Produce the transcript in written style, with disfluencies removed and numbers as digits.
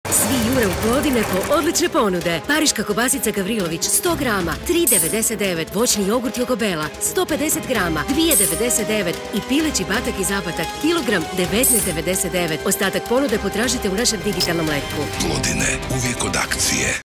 Svi jure u Plodine po odlične ponude. Pariška kobasica Gavrilović 100 grama 3,99. Voćni jogurt Jogobela 150 grama 2,99. I pileći batak i zapatak kilogram 19,99. Ostatak ponude potražite u našem digitalnom letku. Plodine, uvijek od akcije.